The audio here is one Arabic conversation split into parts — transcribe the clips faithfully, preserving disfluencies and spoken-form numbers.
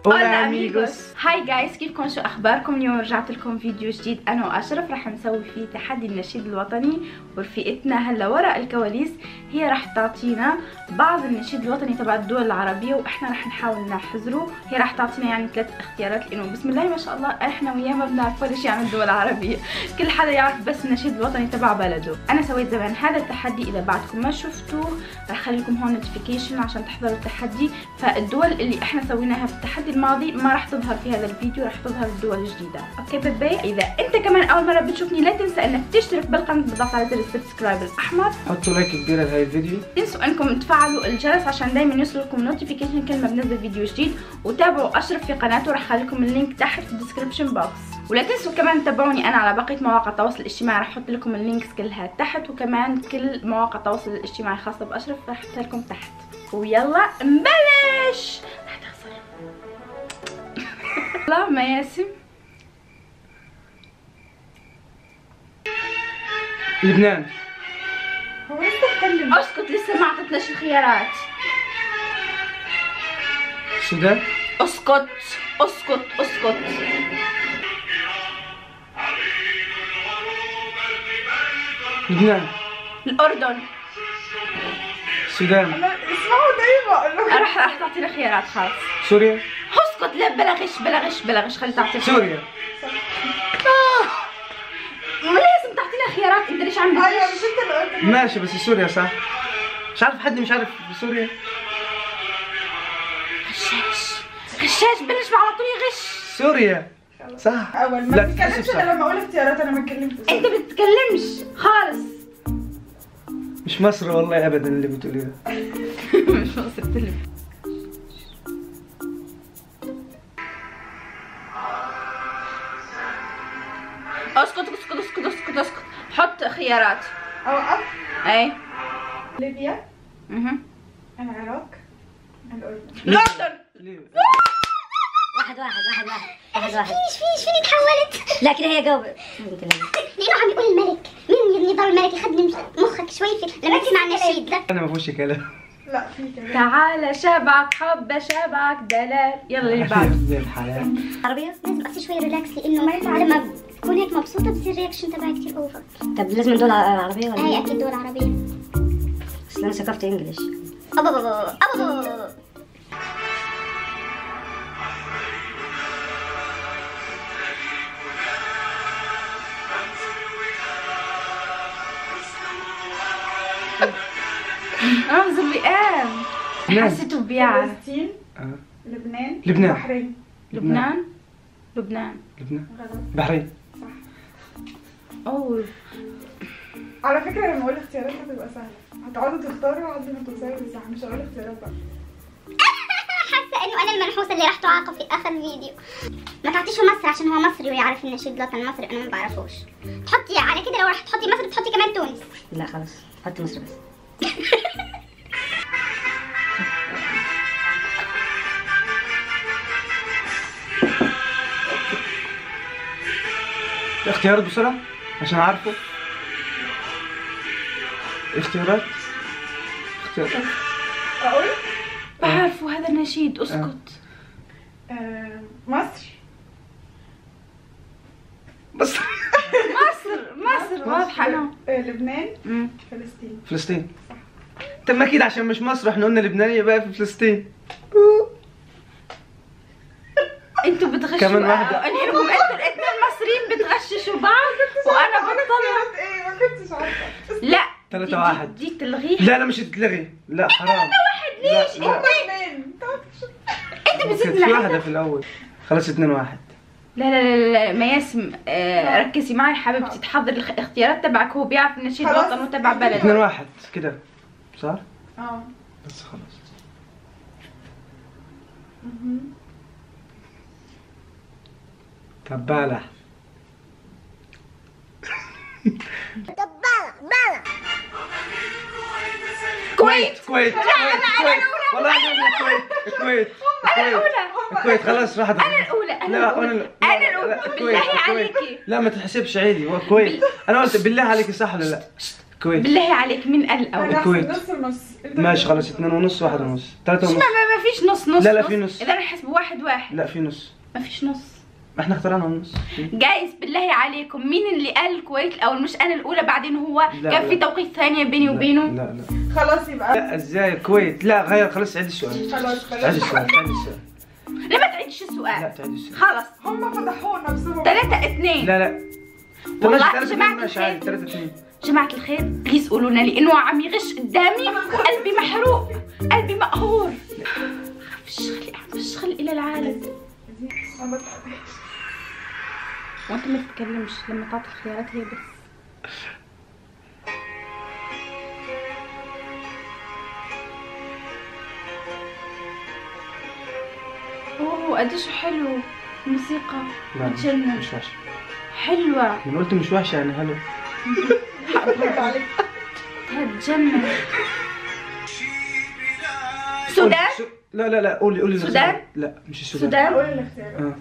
هولا اميغوس. هاي جايز، كيفكم؟ شو اخباركم؟ اليوم رجعت لكم فيديو جديد انا واشرف رح نسوي فيه تحدي النشيد الوطني، ورفيقتنا هلا وراء الكواليس هي رح تعطينا بعض النشيد الوطني تبع الدول العربيه واحنا رح نحاول نحذره. هي رح تعطينا يعني ثلاث اختيارات لانه بسم الله ما شاء الله احنا وياه ما بنعرف ولا شيء عن الدول العربيه، كل حدا يعرف بس النشيد الوطني تبع بلده. انا سويت زمان هذا التحدي، اذا بعدكم ما شفتوه رح اخلي لكم هون نوتيفيكيشن عشان تحضروا التحدي. فالدول اللي احنا سويناها في التحدي الماضي ما راح تظهر في هذا الفيديو، راح تظهر الدول الجديدة. اوكي بيبي، اذا انت كمان اول مره بتشوفني لا تنسى انك تشترك بالقناه وتضغط على زر السبسكرايب الاحمر، حطوا لايك كبير لهي الفيديو، تنسوا انكم تفعلوا الجرس عشان دايما يوصلكم نوتيفيكيشن كل ما بنزل فيديو جديد، وتابعوا اشرف في قناته راح اخلي لكم اللينك تحت في الديسكربشن بوكس. ولا تنسوا كمان تتابعوني انا على بقيه مواقع التواصل الاجتماعي، راح احط لكم اللينكس كلها تحت، وكمان كل مواقع التواصل الاجتماعي خاصه باشرف راح احطها لكم تحت. ويلا نبلش. رح تخسر الله ما ياسم. لبنان. هو لسه تكلم. اسكت، لسه ما اعطتناش الخيارات. السودان. اسكت اسكت اسكت. لبنان. الاردن. السودان. اسمعوا دايما اقول لكم راح راح تعطينا خيارات خلاص. سوريا. اسكت، لا بلا غش بلا غش بلا غش، خلي تعطي سوريا. آه. لازم تعطينا خيارات، انت ليش عم ايوه بتغش؟ مش انت اللي قلت. ماشي بس سوريا صح. مش عارف حد مش عارف سوريا. غشاش غشاش، بلش على طول يغش. سوريا صح. اول ما لا، تتكلمش صح. الا لما اقول اختيارات. انا ما اتكلمتش. انت بتتكلمش خالص. مش مصر والله ابدا اللي بتقوليه ده. مش مصر تلف. اسكت اسكت اسكت اسكت اسكت، حط خيارات. اوقف. اي. ليبيا. اها. العراق. الاردن. الاردن. واحد واحد واحد واحد واحد واحد. فيش فيش فيني تحولت. لا كده هي جاوب. لانه عم يقول الملك. مين نظام الملك؟ يخدم مخك شوي في لما تسمع النشيد. لا انا ما فيهوش كلام. لا في كلام. تعال شبعك حب شبعك دلال. يلا اللي بعده. زي الحلال. عربية لازم اصير شوي ريلاكس لانه لما بكون هيك مبسوطة بصير الرياكشن تبعي كثير اوفر. طب لازم دول عربية ولا؟ هي اكيد دول عربية. بس انا ثقافتي انجلش. ابا بابا ابا بابا. رمز الوئام. حسيته بيعرف. فلسطين. آه. لبنان. لبنان. البحرين. لبنان. لبنان. لبنان. غلط. بحرين. اوه. على فكره لما اقول اختيارات هتبقى سهله، هتقعدوا تختاروا لحد ما توصلوا للصح. مش هقول اختيارات بقى. حاسه انه انا المنحوسه اللي راح تعاقب في اخر فيديو. ما تعطيش مصر عشان هو مصري ويعرف النشيد الوطني المصري انا ما بعرفوش. تحطي على كده لو راح تحطي مصر تحطي كمان تونس. لا خلاص حطي مصر بس. اختيارات بسرعة عشان اعرفه. اختيارات. اختيارات. اقول بعرفوا هذا النشيد. اسكت. آه مصر. بس مصر مصر واضحة. انا آه لبنان. امم فلسطين. فلسطين. طب ما اكيد عشان مش مصر احنا قلنا لبنان يبقى في فلسطين. انتوا بتغشوا كمان واحدة. انتوا انتوا الاثنين المصريين بتغششوا بعض وانا بطلع. ايه ما كنتش عارفه. لا ثلاثة دي- واحد. دي تلغيها. لا لا مش تتلغي. لا حرام. واحد ليش؟ لا، لا. هما اثنين. انت كانت بتزيد في معي. واحدة في الأول. خلاص اتنين واحد. لا لا لا لا مياسم، آه ركزي معي حبيبتي، تحضر الاختيارات تبعك. هو بيعرف النشيد خلاص. وطنه تبع اتنين بلده. واحد كده صار؟ اه. بس خلاص. تبالة. كويت. كويت كويت كويت والله انا الكويت الكويت انا الاولى. الكويت خلاص راحت. انا الاولى. انا لا الاولى. انا انا الاولى. بالله عليكي. لا ما تحسبش عيدي. هو الكويت. انا قلت بالله عليك صح ولا لا؟ الكويت. بالله عليك مين قال الاول؟ الكويت. نص ونص. ماشي خلاص، اثنين ونص واحد ونص ثلاثة ونص. ما ما فيش نص نص. لا لا في نص. اذا نحسب واحد واحد. لا في نص. ما فيش نص. احنا اخترعنا النص. جايز بالله عليكم مين اللي قال الكويت الاول؟ مش انا الاولى بعدين هو؟ لا كان لا. في توقيت ثانيه بيني لا وبينه. لا لا خلاص يبقى لا ازاي الكويت؟ لا غير خلاص عيد السؤال. خلاص عيد خلاص. السؤال عيد السؤال. ليه ما تعيدش لا السؤال؟ تعيد السؤال. خلص هم فتحوا نفسهم. ثلاثة اثنين. لا لا والله ماشي ثلاثة جماعة اثنين ماشي عادي الخير. ثلاثة اثنين. جماعة الخير بليز قولوا لنا لانه عم يغش قدامي وقلبي محروق، قلبي مقهور. خف الشغل اعمل الشغل الى العالم. ما بتعرفش. وانت ما تتكلمش لما تعطي الخيارات هي بس. اوه قديش حلو الموسيقى. لا بتجنن. مش وحشة. حلوة. انا قلت مش وحشة يعني حلو. هتجنن. السودان؟ قولي- لا لا لا قولي قولي السودان؟ الاختيار. لا مش السودان. السودان؟ هقول الاختيارات. اه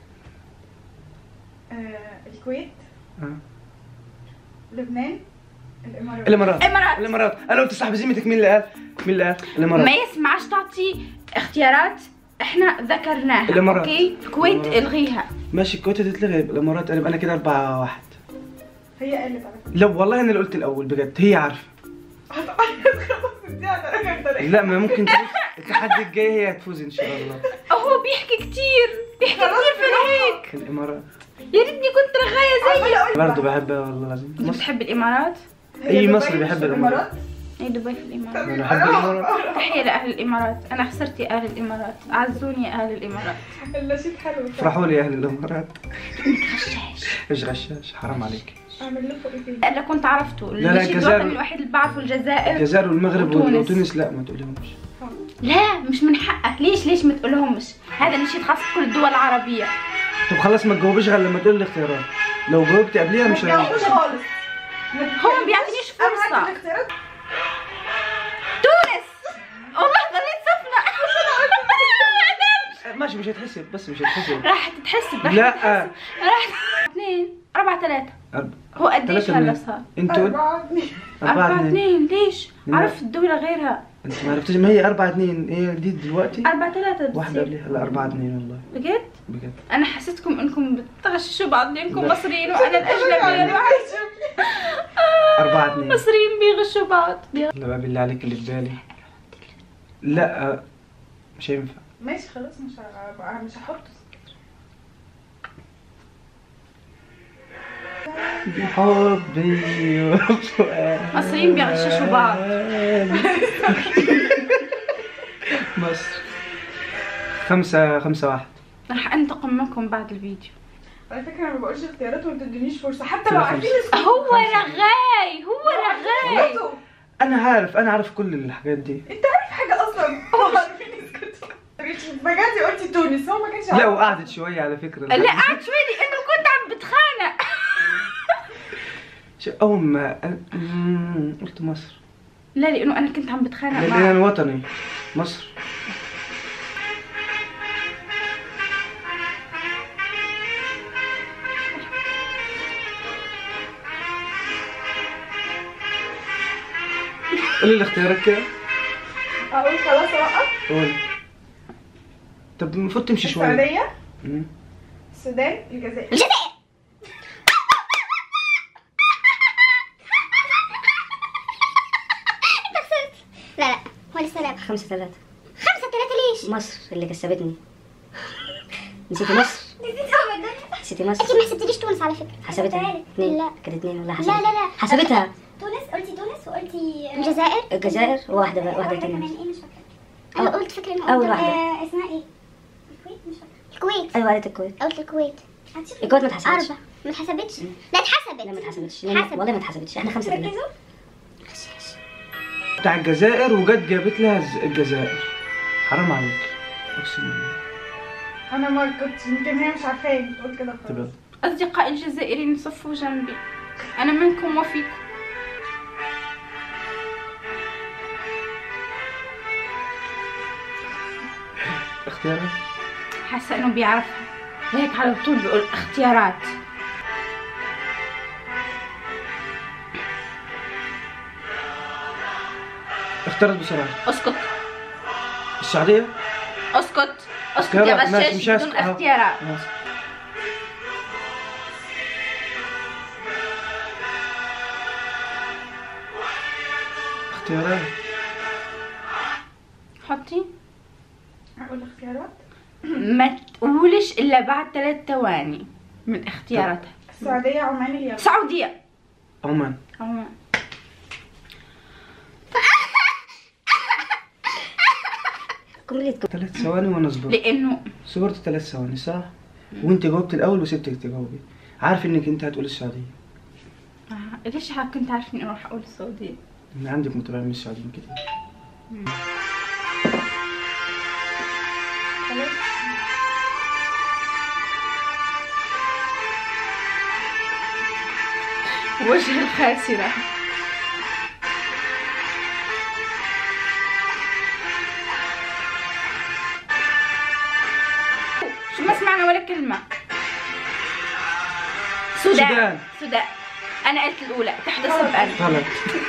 آه، الكويت، اه لبنان، الامارات. الامارات. الإمارات. الامارات. انا قلت صاحب زميتك مين اللي قال؟ مين اللي قال؟ الامارات. ما يسمعش تعطي اختيارات احنا ذكرناها. الإمارات. اوكي الكويت الإمارات. الغيها. ماشي الكويت هتتلغي، الامارات انا كده أربعة واحد. هي قالت على فكره. لا والله انا اللي قلت الاول بجد، هي عارفه. هتعيط خلاص دي على رقم ثلاثة. لا ما ممكن تفوز. التحدي الجاي هي هتفوز ان شاء الله. هو بيحكي كتير بيحكي كتير في الهيك. الامارات. يا ريتني كنت رغاية زيك. برضه بحبها والله العظيم. انت بتحب الامارات؟ هي أي دبي مصري مش بيحب في الإمارات. اي دبي في الامارات. انا بحب الامارات. تحية لاهل الامارات، انا خسرت يا اهل الامارات، اعزوني يا اهل الامارات. النشيد حلو. افرحوا لي يا اهل الامارات. غشاش. ايش غشاش حرام عليك. اعمل لكم ايه تاني؟ الا كنت عرفته. لا، النشيد الجزائر- الوطني الوحيد اللي بعرفه الجزائر. الجزائر والمغرب وتونس. وتونس لا ما تقولهمش. لا مش من حقك. ليش ليش ما تقولهمش؟ هذا نشيد خاص بكل الدول العربية. طب خلاص ما تجاوبيش غير لما تقول الاختيارات. لو جاوبتي قبليها مش ما هينفع. تجاوبوش خالص. هو ما بيعطينيش فرصة. أبعت الاختيارات. تونس. والله ضليت سفنة. ماشي مش هتحسب، بس مش هتحسب. راح تتحسب. راح لا. تتحسب. راح اثنين أربعة ثلاثة. أرب... هو قديش ثلاثة هلا اتنين. صار؟ انت قلت أربعة اتنين. أربعة أربعة اثنين. اثنين. ليش؟ لا. عرف الدولة غيرها. انت ما عرفتش، ما هي أربعة اثنين هي جديد دلوقتي. أربعة ثلاثة واحدة بتصير. قبليها. لا أربعة اثنين والله بجد؟ بجد. أنا حسيتكم إنكم بتغششوا بعض لأنكم لا. مصريين وأنا الأجنبية. أربعة اثنين. مصريين بيغشوا بعض. بيغ- لا بقى بالله عليك اللي في بالي. لا آه، مش هينفع. ماشي خلاص مش ه- مش هحطه. بحبي وفؤادي. مصريين بيغششوا بعض. مصر. خمسة خمسة واحد. راح أنتقم منكم بعد الفيديو. على فكرة أنا ما بقولش اختيارات وما تدينيش فرصة حتى لو كده عارفين خمسة. اسمه. هو رغاي هو رغاي. غلطوا. أنا عارف أنا عارف كل الحاجات دي. أنت عارف حاجة أصلا. هو عارفين اسكتوا. بجد قلتي تونس هو ما كانش لا عارف. وقعدت شوية على فكرة. لا قعدت شوي لأنه كنت عم بتخانق. شو- أول ما أنا- مم، قلت مصر. لا لأنه أنا كنت عم بتخانق لأن معه. أنا وطني مصر. قولي الاختيارات كده. أقول خلاص أوقف. قولي. طب المفروض تمشي شوية. السعودية، مم. السودان، الجزائر. الجزائر. انت خسرت. لا لا هو لسه لعب. خمسة ثلاثة. خمسة ثلاثة ليش؟ مصر اللي كسبتني. نسيتي مصر؟ نسيتي مصر؟ انت ما حسبتليش تونس على فكرة. حسبتها اثنين. لا كانت اثنين ولا لا حسبتها؟ لا لا حسبتها. تونس قلتي تونس وقلتي الجزائر. الجزائر وواحدة بقى واحدة واحدة كمان تانية. ايه مش فاكرة. انا أو- قلت فاكرة انه أول قلت- واحدة. آه، اسمها ايه؟ الكويت مش فاكرة. الكويت. أيوة قالت الكويت. قلت الكويت. الكويت ما اتحسبتش. أربعة. ما اتحسبتش؟ لا اتحسبت. لا ما اتحسبتش. لا، حسب. والله ما اتحسبتش. احنا خمسة ثلاثة. ركزوا. بتاع الجزائر وجت جابت لها الز- الجزائر. حرام عليك. اقسم بالله. أنا ما كنت يمكن هي مش عارفاني قلت كده خلاص. طب أصدقائي الجزائريين صفوا جنبي. أنا منكم وفيكم. اختيارات. حاسة إنه بيعرفها لهيك على طول بيقول اختيارات. اختارت بسرعة. اسكت. السعودية. اسكت اسكت يا غشاش بدون اختيارات. اختيارات. حطي. اقول اختيارات. ما تقولش الا بعد ثلاث ثواني من اختياراتها. السعودية، عمان، اليمن. سعودية. عمان. عمان. ثلاث ثواني وانا صبرت. لانه صبرت ثلاث ثواني صح؟ وانت جاوبت الاول وسبتك تجاوبي. عارف انك انت هتقول السعودية. آه. ليش كنت عارفة اني اروح اقول السعودية؟ ان عندك متابعين من السعوديين كتير. وجه الخاسرة. شو ما سمعنا ولا كلمة. سودان. سودان. سودان. أنا قلت الأولى تحدث بأن. غلط.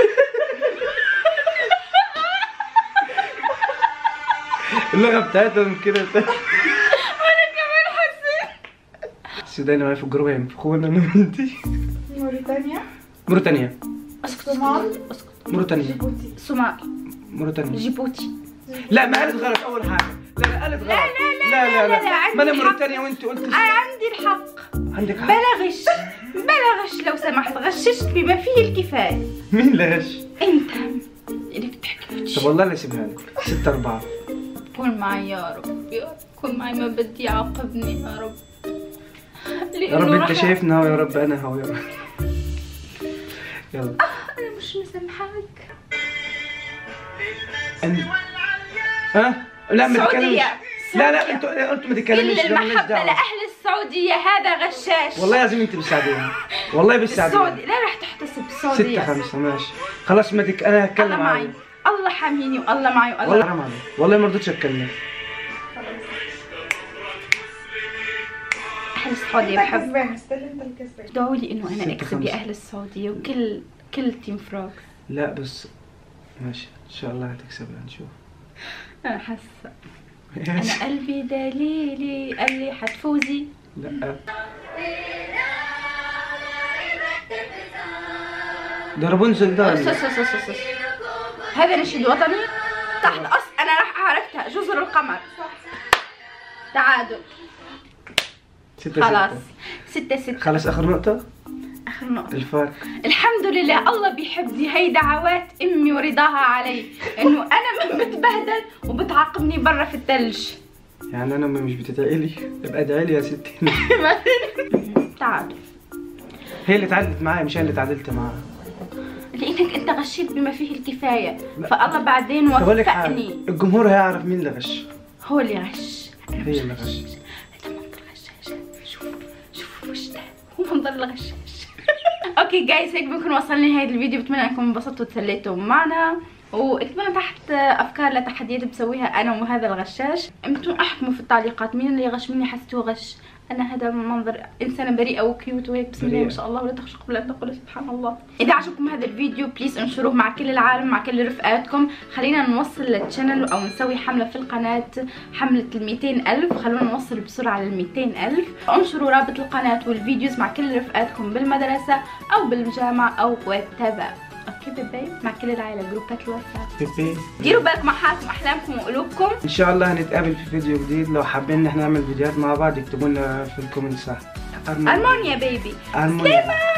اللغة بتاعتهم كده. أنا كمان حسيت. السودان معايا في الجروب هينفخونا انا وانتي. موريتانيا. موريتانيا. اسكت. الصومال. اسكت. موريتانيا. جيبوتي. الصومال. موريتانيا. جيبوتي. لا ما قالت غلط اول حاجة. لا لا قالت غلط. لا لا لا لا. لا، عندي ما انا الحق. موريتانيا وانت قلت أنا عندي الحق. عندك حق. بلا غش. بلا غش لو سمحت. غششت بما فيه الكفاية. مين اللي غش؟ أنت اللي بتحكي. طب والله لا اسيبها لك. ستة أربعة. كون معي يا رب، يا رب كون معي، ما بدي يعاقبني يا رب. يا رب انت شايفنا ويا رب انا هو يا رب. يلا. انا مش مسامحاك. انت ها؟ لا ما تتكلمش. السعودية. لا لا انتوا انتوا ما تتكلموش. كل المحبة لأهل السعودية. هذا غشاش. والله لازم انت بالسعودية. والله بالسعودية. السعودية لا راح تحتسب السعودية. ستة خمسة ماشي. خلاص ما تك... انا هتكلم الله معي. الله حاميني والله معي والله. والله حرام عليك. والله ما رضيتش اتكلم. أهل السعودية انت بحب. كسبان، ستيل انت الكسبان. ادعوا لي إنه أنا ستة أكسب خمسة. يا أهل السعودية وكل كل تيم فروغ. لا بس ماشي ان شاء الله هتكسبي هنشوف. أنا حاسة. أنا قلبي دليلي قال لي حتفوزي. لا ضربون زلدان. أس- أس- أس- أس- أس. هذا نشيد وطني تحت أص. أنا راح عرفتها. جزر القمر. تعادل. ستة خلاص. ستة. ستة ستة. خلاص اخر نقطة. آخر نقطة. الفرق. الحمد لله الله بيحبني. هي دعوات امي ورضاها علي انه انا متبهدل وبتعاقبني برا في الثلج. يعني انا مش بتدعي لي؟ ابقى ادعي لي يا ستي. تعادل. هي اللي تعادلت معايا مش انا اللي تعادلت معاها. لانك انت غشيت بما فيه الكفايه. فالله بعدين طب اقول لك حاجة، وفقني. الجمهور هيعرف مين اللي غش. هو اللي غش. هي اللي غش. هذا منظر غشاش. شوفوا شوفوا وش ده. هو منظر الغشاش. اوكي جايز هيك بنكون وصلنا لنهاية الفيديو. بتمنى انكم انبسطتوا وتسليتوا معنا، واكتبوا تحت افكار لتحديات بسويها انا وهذا الغشاش. انتم احكموا في التعليقات مين اللي غش، مين اللي حسيتوه غش. انا هذا منظر انسانه بريئه وكيوت وهيك بسم الله ما شاء الله ولا تخشق ولا تقول سبحان الله. اذا عجبكم هذا الفيديو بليز انشروه مع كل العالم مع كل رفقاتكم. خلينا نوصل للشانل او نسوي حمله في القناه، حمله ال مئتين ألف. خلونا نوصل بسرعه لل مئتين ألف. انشروا رابط القناه والفيديوز مع كل رفقاتكم بالمدرسه او بالجامعه او واتبع. اوكي بيبي مع كل العائله جروبات الواتساب. بيبي ديروا بالكم مع حالكم احلامكم وقلوبكم. ان شاء الله هنتقابل في فيديو جديد. لو حابين ان احنا نعمل فيديوهات مع بعض اكتبوا لنا في الكومنتس. ارمونيا بيبي. أرمونيا.